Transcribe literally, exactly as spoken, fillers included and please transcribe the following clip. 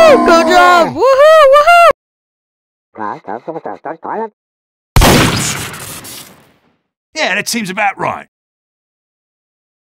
Good job! Woohoo! Woohoo! Yeah, that seems about right.